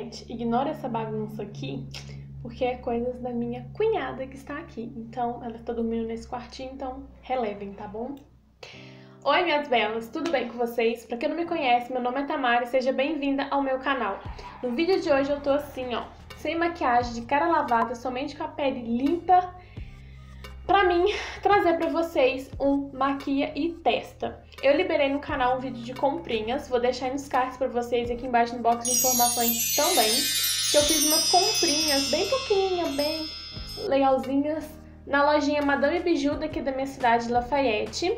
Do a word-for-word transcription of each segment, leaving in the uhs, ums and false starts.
gente, ignora essa bagunça aqui, porque é coisas da minha cunhada que está aqui. Então, ela está dormindo nesse quartinho, então relevem, tá bom? Oi, minhas belas, tudo bem com vocês? Pra quem não me conhece, meu nome é Tamara e seja bem-vinda ao meu canal. No vídeo de hoje eu tô assim, ó, sem maquiagem, de cara lavada, somente com a pele limpa, pra mim trazer pra vocês um maquia e testa. Eu liberei no canal um vídeo de comprinhas, vou deixar aí nos cards pra vocês aqui embaixo no box de informações também, que eu fiz umas comprinhas bem pouquinhas, bem legalzinhas, na lojinha Madame Bijou daqui da minha cidade, Lafayette.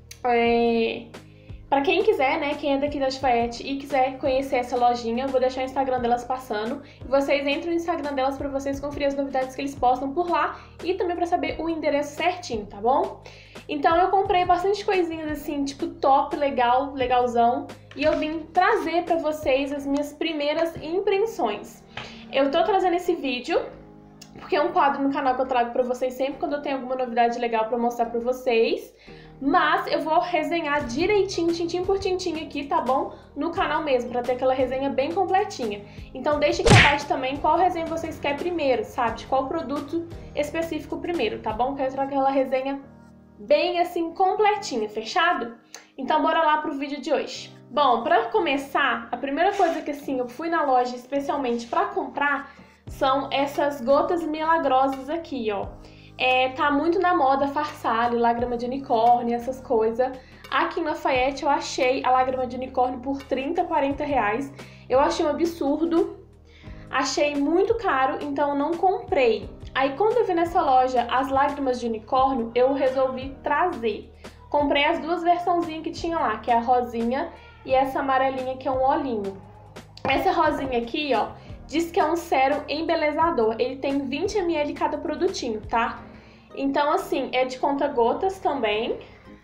É... Pra quem quiser, né, quem é daqui da Lafayette e quiser conhecer essa lojinha, eu vou deixar o Instagram delas passando. E vocês entram no Instagram delas pra vocês conferir as novidades que eles postam por lá e também pra saber o endereço certinho, tá bom? Então eu comprei bastante coisinhas assim, tipo top, legal, legalzão. E eu vim trazer pra vocês as minhas primeiras impressões. Eu tô trazendo esse vídeo porque é um quadro no canal que eu trago pra vocês sempre quando eu tenho alguma novidade legal pra mostrar pra vocês. Mas eu vou resenhar direitinho, tintim por tintim aqui, tá bom? No canal mesmo, pra ter aquela resenha bem completinha. Então deixa aqui abaixo também qual resenha vocês querem primeiro, sabe? De qual produto específico primeiro, tá bom? Quero trazer aquela resenha bem assim, completinha, fechado? Então bora lá pro vídeo de hoje. Bom, pra começar, a primeira coisa que assim, eu fui na loja especialmente pra comprar são essas gotas milagrosas aqui, ó. É, tá muito na moda Farsali, lágrima de unicórnio, essas coisas. Aqui em Lafayette eu achei a lágrima de unicórnio por trinta, quarenta reais. Eu achei um absurdo, achei muito caro, então eu não comprei. Aí quando eu vi nessa loja as lágrimas de unicórnio, eu resolvi trazer. Comprei as duas versãozinhas que tinha lá, que é a rosinha e essa amarelinha que é um olhinho. Essa rosinha aqui, ó, diz que é um sérum embelezador. Ele tem vinte mililitros cada produtinho, tá? Então, assim, é de conta-gotas também,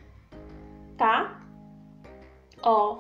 tá? Ó.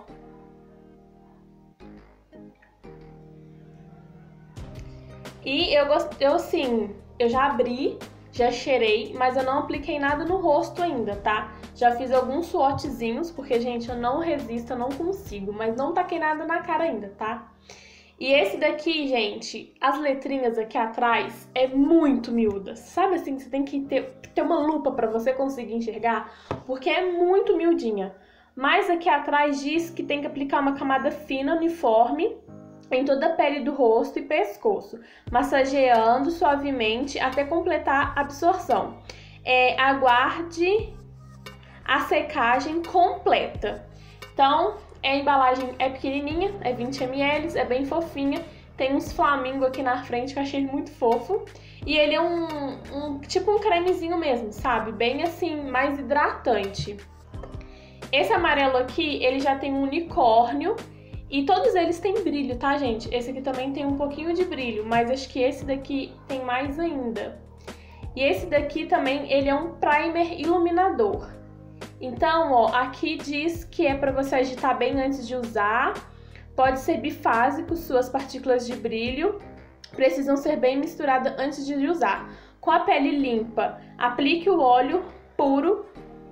E eu gostei, eu assim, eu já abri, já cheirei, mas eu não apliquei nada no rosto ainda, tá? Já fiz alguns swatchzinhos, porque, gente, eu não resisto, eu não consigo, mas não taquei nada na cara ainda, tá? E esse daqui, gente, as letrinhas aqui atrás é muito miúdas. Sabe assim, você tem que ter, ter uma lupa pra você conseguir enxergar, porque é muito miudinha. Mas aqui atrás diz que tem que aplicar uma camada fina, uniforme, em toda a pele do rosto e pescoço, massageando suavemente até completar a absorção. É, aguarde a secagem completa. Então, a embalagem é pequenininha, é vinte mililitros, é bem fofinha. Tem uns flamingos aqui na frente que eu achei muito fofo. E ele é um, um tipo um cremezinho mesmo, sabe? Bem assim, mais hidratante. Esse amarelo aqui, ele já tem um unicórnio. E todos eles têm brilho, tá, gente? Esse aqui também tem um pouquinho de brilho, mas acho que esse daqui tem mais ainda. E esse daqui também, ele é um primer iluminador. Então, ó, aqui diz que é para você agitar bem antes de usar, pode ser bifásico, suas partículas de brilho precisam ser bem misturadas antes de usar. Com a pele limpa, aplique o óleo puro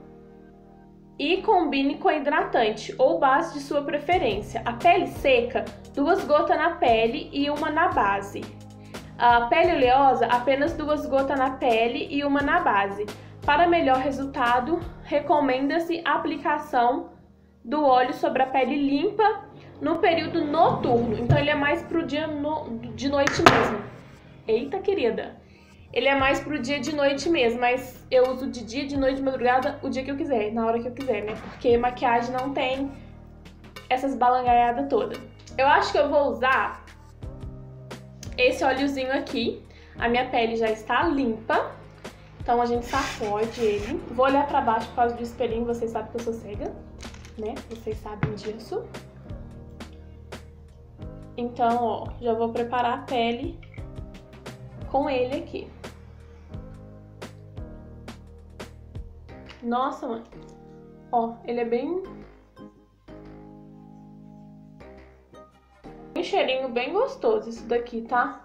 e combine com hidratante ou base de sua preferência. A pele seca, duas gotas na pele e uma na base. A pele oleosa, apenas duas gotas na pele e uma na base. Para melhor resultado, recomenda-se a aplicação do óleo sobre a pele limpa no período noturno. Então ele é mais pro dia no, de noite mesmo. Eita, querida! Ele é mais pro dia de noite mesmo, mas eu uso de dia, de noite, de madrugada, o dia que eu quiser, na hora que eu quiser, né? Porque maquiagem não tem essas balangaiadas todas. Eu acho que eu vou usar esse óleozinho aqui. A minha pele já está limpa. Então a gente sacode ele. Vou olhar pra baixo por causa do espelhinho, vocês sabem que eu sou cega, né? Vocês sabem disso. Então, ó, já vou preparar a pele com ele aqui. Nossa, mãe. Ó, ele é bem... um cheirinho bem gostoso isso daqui, tá?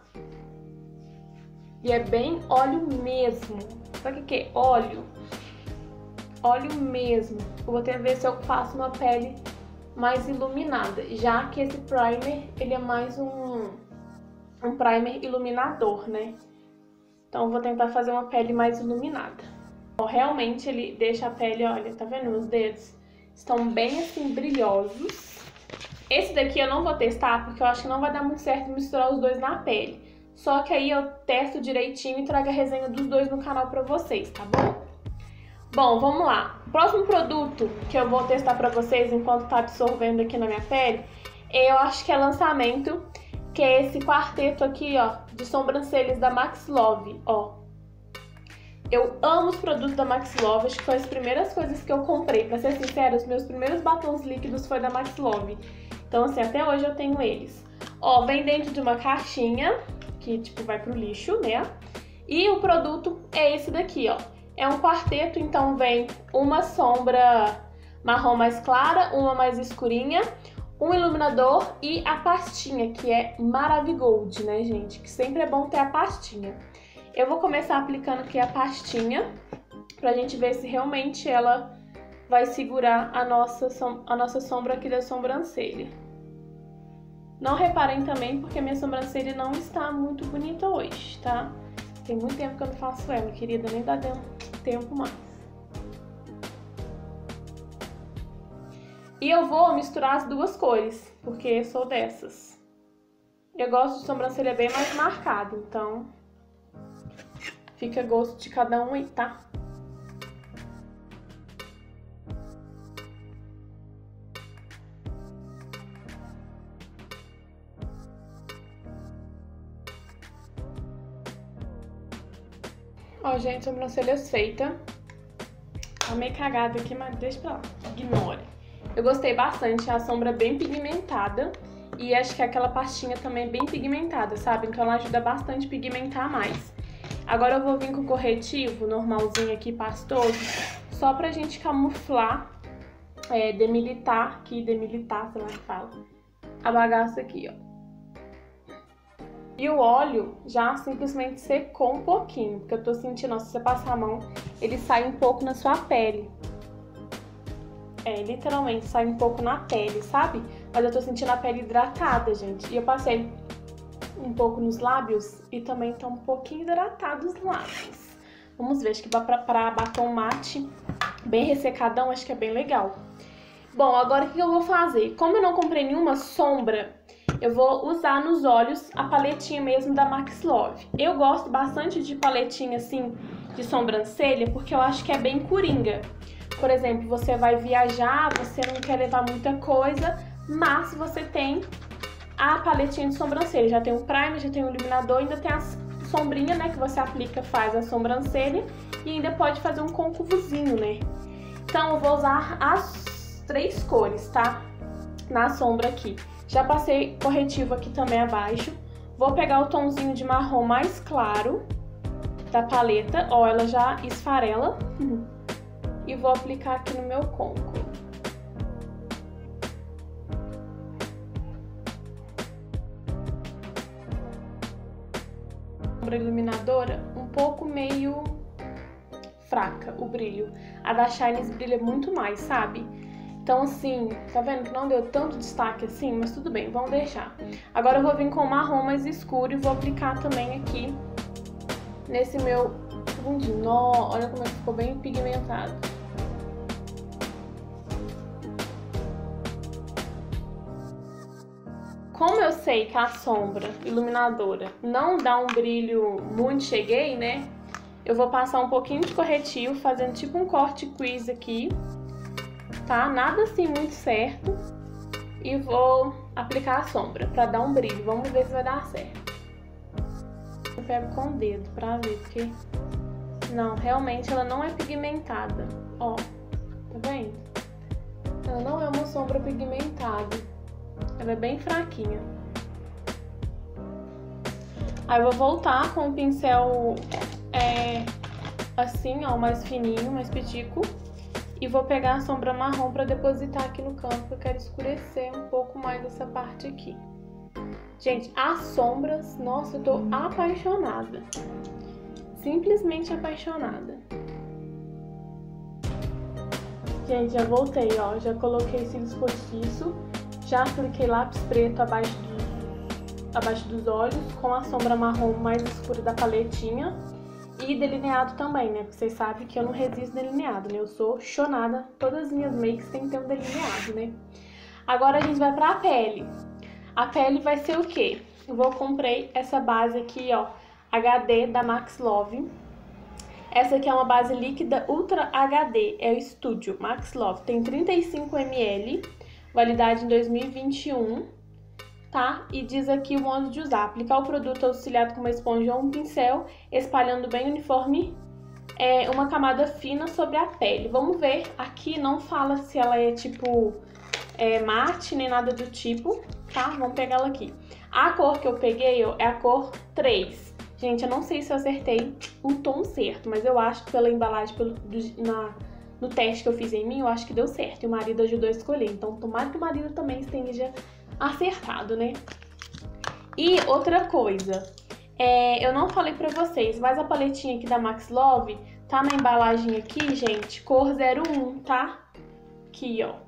E é bem óleo mesmo. Sabe o que é óleo? Óleo mesmo. Eu vou ter que ver se eu faço uma pele mais iluminada. Já que esse primer, ele é mais um um primer iluminador, né? Então eu vou tentar fazer uma pele mais iluminada. Realmente ele deixa a pele, olha, tá vendo meus dedos? Estão bem assim, brilhosos. Esse daqui eu não vou testar, porque eu acho que não vai dar muito certo misturar os dois na pele. Só que aí eu testo direitinho e trago a resenha dos dois no canal pra vocês, tá bom? Bom, vamos lá. O próximo produto que eu vou testar pra vocês enquanto tá absorvendo aqui na minha pele, eu acho que é lançamento, que é esse quarteto aqui, ó, de sobrancelhas da Max Love, ó. Eu amo os produtos da Max Love, acho que foi as primeiras coisas que eu comprei. Pra ser sincera, os meus primeiros batons líquidos foi da Max Love. Então, assim, até hoje eu tenho eles. Ó, vem dentro de uma caixinha, que, tipo, vai pro lixo, né? E o produto é esse daqui, ó. É um quarteto, então vem uma sombra marrom mais clara, uma mais escurinha, um iluminador e a pastinha, que é Maravigold, né, gente? Que sempre é bom ter a pastinha. Eu vou começar aplicando aqui a pastinha, pra gente ver se realmente ela vai segurar a nossa, a nossa sombra aqui da sobrancelha. Não reparem também, porque minha sobrancelha não está muito bonita hoje, tá? Tem muito tempo que eu não faço ela, querida, nem dá tempo mais. E eu vou misturar as duas cores, porque eu sou dessas. Eu gosto de sobrancelha bem mais marcada, então fica a gosto de cada um aí, tá? Ó, gente, sobrancelhas feitas. Tá meio cagada aqui, mas deixa pra lá, ignore. Eu gostei bastante, a sombra bem pigmentada. E acho que aquela pastinha também é bem pigmentada, sabe? Então ela ajuda bastante a pigmentar mais. Agora eu vou vir com o corretivo normalzinho aqui, pastoso, só pra gente camuflar, é, demilitar aqui, demilitar, sei lá que fala, a bagaça aqui, ó. E o óleo já simplesmente secou um pouquinho, porque eu tô sentindo, ó, se você passar a mão, ele sai um pouco na sua pele. É, literalmente, sai um pouco na pele, sabe? Mas eu tô sentindo a pele hidratada, gente. E eu passei um pouco nos lábios e também tá um pouquinho hidratado os lábios. Vamos ver, acho que pra, pra batom mate bem ressecadão, acho que é bem legal. Bom, agora o que eu vou fazer? Como eu não comprei nenhuma sombra, eu vou usar nos olhos a paletinha mesmo da Max Love. Eu gosto bastante de paletinha assim, de sobrancelha, porque eu acho que é bem coringa. Por exemplo, você vai viajar, você não quer levar muita coisa, mas você tem a paletinha de sobrancelha. Já tem o primer, já tem o iluminador, ainda tem a sombrinha, né, que você aplica, faz a sobrancelha e ainda pode fazer um concavozinho, né? Então eu vou usar as três cores, tá? Na sombra aqui. Já passei corretivo aqui também abaixo. Vou pegar o tomzinho de marrom mais claro da paleta, ó, ela já esfarela. E vou aplicar aqui no meu côncavo. Sombra iluminadora um pouco meio fraca o brilho. A da Shines brilha muito mais, sabe? Então assim, tá vendo que não deu tanto destaque assim, mas tudo bem, vamos deixar. Agora eu vou vir com o marrom mais escuro e vou aplicar também aqui nesse meu fundinho. Ó, olha como é que ficou bem pigmentado. Como eu sei que a sombra iluminadora não dá um brilho muito cheguei, né? Eu vou passar um pouquinho de corretivo, fazendo tipo um corte quiz aqui, tá? Nada assim muito certo. E vou aplicar a sombra pra dar um brilho. Vamos ver se vai dar certo. Eu pego com o dedo pra ver, porque... Não, realmente ela não é pigmentada. Ó, tá vendo? Ela não é uma sombra pigmentada. Ela é bem fraquinha. Aí eu vou voltar com o pincel é, assim, ó, mais fininho, mais pitico. E vou pegar a sombra marrom pra depositar aqui no canto, porque eu quero escurecer um pouco mais essa parte aqui. Gente, as sombras, nossa, eu tô apaixonada. Simplesmente apaixonada. Gente, já voltei, ó, já coloquei cílios postiço. Já apliquei lápis preto abaixo dos, abaixo dos olhos, com a sombra marrom mais escura da paletinha. E delineado também, né? Porque vocês sabem que eu não resisto delineado, né? Eu sou chonada, todas as minhas makes tem que ter um delineado, né? Agora a gente vai pra pele. A pele vai ser o quê? Eu vou comprei essa base aqui, ó, H D da Max Love. Essa aqui é uma base líquida Ultra H D, é o Studio Max Love. Tem trinta e cinco mililitros, validade em dois mil e vinte e um, tá? E diz aqui o modo de usar. Aplicar o produto auxiliado com uma esponja ou um pincel, espalhando bem uniforme, é, uma camada fina sobre a pele. Vamos ver, aqui não fala se ela é tipo é, mate, nem nada do tipo, tá? Vamos pegar ela aqui. A cor que eu peguei ó, é a cor três. Gente, eu não sei se eu acertei o tom certo, mas eu acho que pela embalagem, pelo, do, na, no teste que eu fiz em mim, eu acho que deu certo. E o marido ajudou a escolher. Então, tomara que o marido também esteja acertado, né? E outra coisa, é, eu não falei pra vocês, mas a paletinha aqui da Max Love tá na embalagem aqui, gente, cor zero um, tá? Aqui, ó.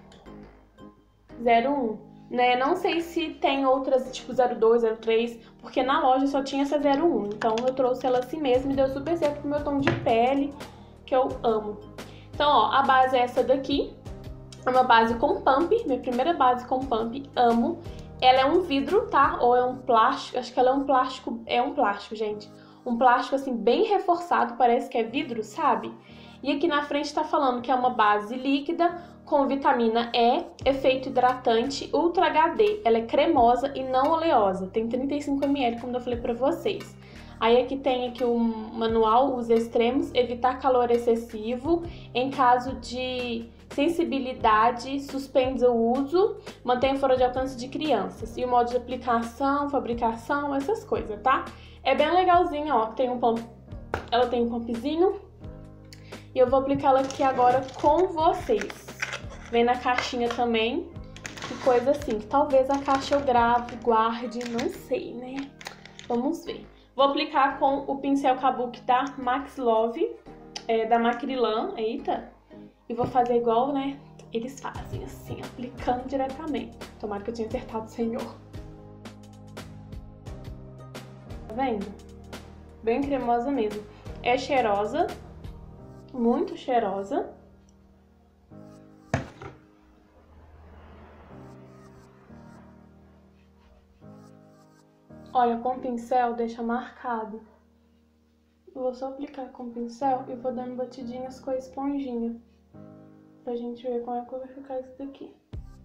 zero um. Né? Não sei se tem outras, tipo zero dois, zero três, porque na loja só tinha essa zero um. Então eu trouxe ela assim mesmo e deu super certo pro meu tom de pele, que eu amo. Então, ó, a base é essa daqui. É uma base com pump, minha primeira base com pump, amo. Ela é um vidro, tá? Ou é um plástico, acho que ela é um plástico, é um plástico, gente. Um plástico, assim, bem reforçado, parece que é vidro, sabe? E aqui na frente tá falando que é uma base líquida, com vitamina E, efeito hidratante, Ultra H D. Ela é cremosa e não oleosa. Tem trinta e cinco mililitros, como eu falei pra vocês. Aí aqui tem aqui o manual, os extremos, evitar calor excessivo. Em caso de sensibilidade, suspende o uso, mantém fora de alcance de crianças. E o modo de aplicação, fabricação, essas coisas, tá? É bem legalzinho, ó. Tem um pump, ela tem um pumpzinho. E eu vou aplicá-la aqui agora com vocês. Vem na caixinha também, que coisa assim, que talvez a caixa eu grave, guarde, não sei, né? Vamos ver. Vou aplicar com o pincel Kabuki da Max Love, é, da Macrilan, eita. E vou fazer igual, né? Eles fazem assim, aplicando diretamente. Tomara que eu tenha acertado, senhor. Tá vendo? Bem cremosa mesmo. É cheirosa, muito cheirosa. Olha, com o pincel deixa marcado. Eu vou só aplicar com o pincel e vou dando batidinhas com a esponjinha. Pra gente ver como é que vai ficar isso daqui.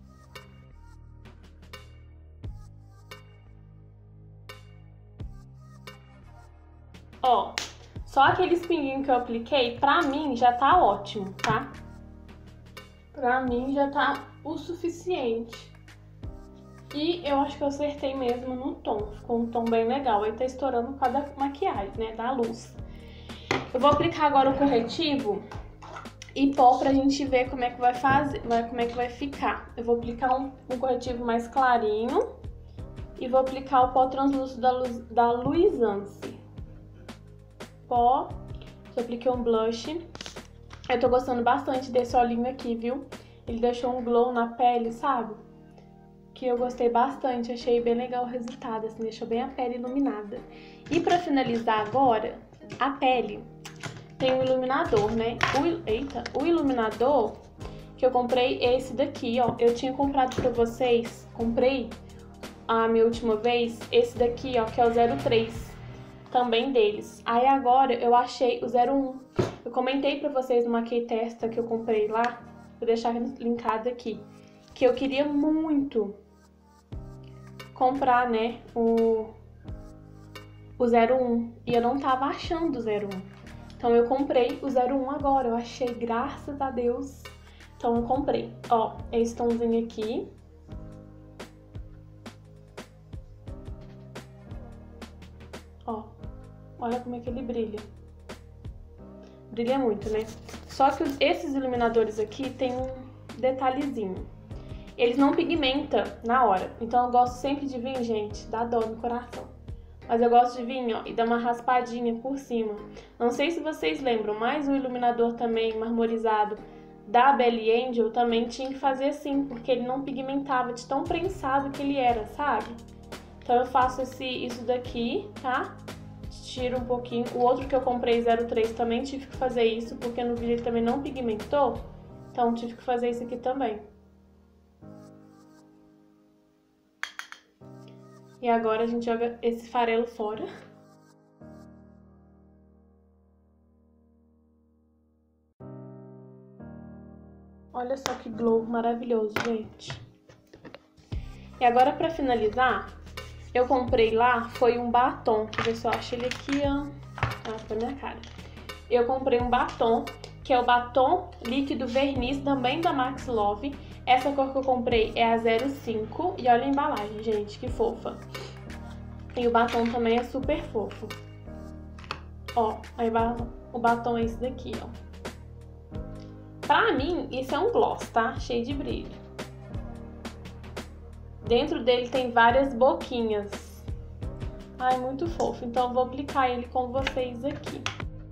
Ó, só aqueles pinguinhos que eu apliquei, pra mim já tá ótimo, tá? Pra mim já tá o suficiente. E eu acho que eu acertei mesmo no tom, ficou um tom bem legal. Aí tá estourando por causa da maquiagem, né, da luz. Eu vou aplicar agora o corretivo e pó pra gente ver como é que vai fazer, como é que vai ficar. Eu vou aplicar um, um corretivo mais clarinho e vou aplicar o pó translúcido da, Luz, da Luisance. Pó, já apliquei um blush. Eu tô gostando bastante desse olhinho aqui, viu? Ele deixou um glow na pele, sabe? Que eu gostei bastante, achei bem legal o resultado, assim, deixou bem a pele iluminada. E pra finalizar agora, a pele tem um iluminador, né? O, eita, o iluminador que eu comprei é esse daqui, ó. Eu tinha comprado pra vocês, comprei a minha última vez, esse daqui, ó, que é o zero três, também deles. Aí agora eu achei o zero um. Eu comentei pra vocês numa Key Testa que eu comprei lá, vou deixar linkado aqui, que eu queria muito comprar, né, o, o zero um, e eu não tava achando o zero um. Então eu comprei o zero um agora, eu achei, graças a Deus. Então eu comprei. Ó, esse tomzinho aqui. Ó, olha como é que ele brilha. Brilha muito, né? Só que esses iluminadores aqui tem um detalhezinho. Eles não pigmentam na hora. Então eu gosto sempre de vir, gente, dá dó no coração. Mas eu gosto de vir, ó, e dar uma raspadinha por cima. Não sei se vocês lembram, mas o iluminador também marmorizado da Belly Angel também tinha que fazer assim, porque ele não pigmentava de tão prensado que ele era, sabe? Então eu faço esse, isso daqui, tá? Tiro um pouquinho. O outro que eu comprei, zero três, também tive que fazer isso, porque no vídeo ele também não pigmentou. Então tive que fazer isso aqui também. E agora a gente joga esse farelo fora. Olha só que glow maravilhoso, gente. E agora, pra finalizar, eu comprei lá, foi um batom. Deixa eu ver se eu acho ele aqui, ó. Ah, foi minha cara. Eu comprei um batom, que é o batom líquido verniz, também da Max Love. Essa cor que eu comprei é a zero cinco. E olha a embalagem, gente, que fofa. E o batom também é super fofo. Ó, aí o batom é esse daqui, ó. Pra mim, isso é um gloss, tá? Cheio de brilho. Dentro dele tem várias boquinhas. Ai, muito fofo. Então eu vou aplicar ele com vocês aqui.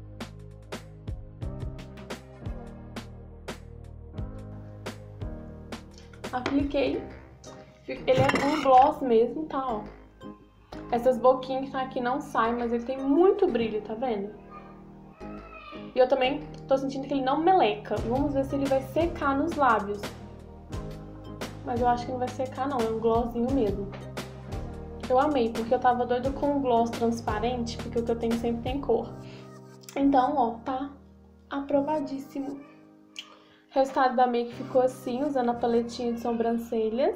Apliquei. Ele é um gloss mesmo, tá? Ó. Essas boquinhas que tá aqui não saem, mas ele tem muito brilho, tá vendo? E eu também tô sentindo que ele não meleca. Vamos ver se ele vai secar nos lábios. Mas eu acho que não vai secar não, é um glossinho mesmo. Eu amei, porque eu tava doida com um gloss transparente, porque o que eu tenho sempre tem cor. Então, ó, tá aprovadíssimo. O resultado da make ficou assim, usando a paletinha de sobrancelhas.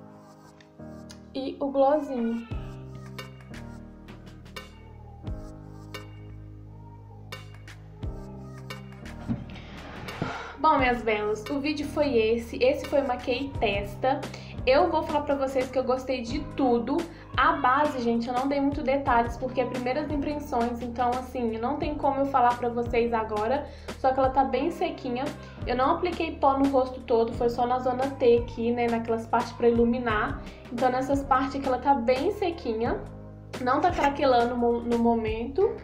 E o glossinho. Bom, minhas belas, o vídeo foi esse, esse foi o Maquei Testa. Eu vou falar pra vocês que eu gostei de tudo. A base, gente, eu não dei muito detalhes porque é primeiras impressões, então assim, não tem como eu falar pra vocês agora, só que ela tá bem sequinha. Eu não apliquei pó no rosto todo, foi só na zona T aqui, né, naquelas partes pra iluminar. Então nessas partes aqui ela tá bem sequinha, não tá craquelando no momento.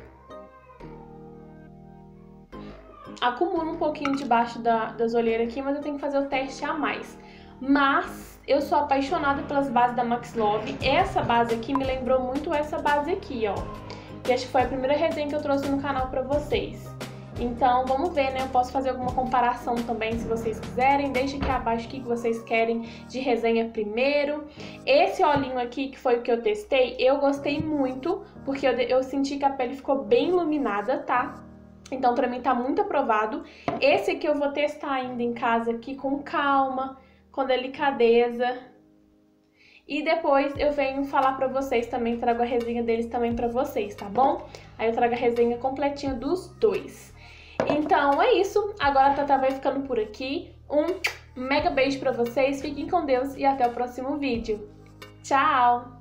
Acumula um pouquinho debaixo da, das olheiras aqui, mas eu tenho que fazer o teste a mais. Mas eu sou apaixonada pelas bases da Max Love. Essa base aqui me lembrou muito essa base aqui, ó. Que acho que foi a primeira resenha que eu trouxe no canal pra vocês. Então, vamos ver, né? Eu posso fazer alguma comparação também, se vocês quiserem. Deixa aqui abaixo o que vocês querem de resenha primeiro. Esse olhinho aqui, que foi o que eu testei, eu gostei muito, porque eu, eu senti que a pele ficou bem iluminada, tá? Então, pra mim tá muito aprovado. Esse aqui eu vou testar ainda em casa aqui com calma, com delicadeza. E depois eu venho falar pra vocês também, trago a resenha deles também pra vocês, tá bom? Aí eu trago a resenha completinha dos dois. Então é isso. Agora a Tata vai ficando por aqui. Um mega beijo pra vocês, fiquem com Deus e até o próximo vídeo. Tchau!